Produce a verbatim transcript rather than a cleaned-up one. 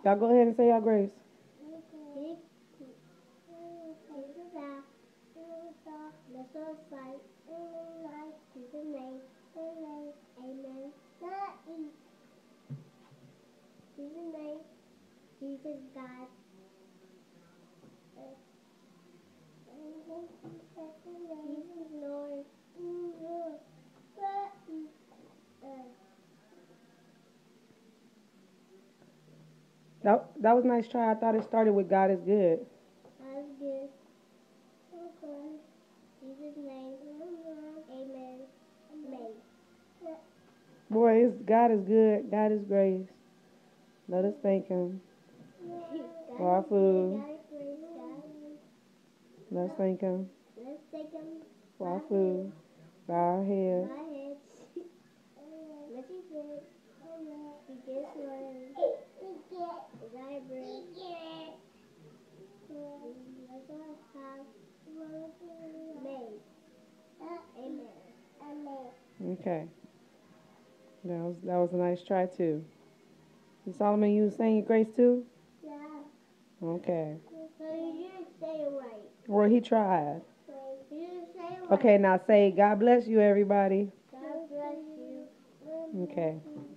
Y'all go ahead and say y'all grace. Jesus God. Jesus Lord. That, that was a nice try. I thought it started with God is good. God is good. Jesus name. Amen. Amen. Boy, it's, God is good. God is grace. Let us thank Him for our food. God is great. God. Let's thank Him Let's take him for our food, for our head. my head. Let you good. He gives one. Is I bread. Let us have made. Amen. Amen. Okay. That was that was a nice try too. And Solomon, you was saying your grace too? Yeah. Okay. So you didn't say it right. Well, he tried. You didn't say it right. Okay, now say God bless you, everybody. God bless you. Okay.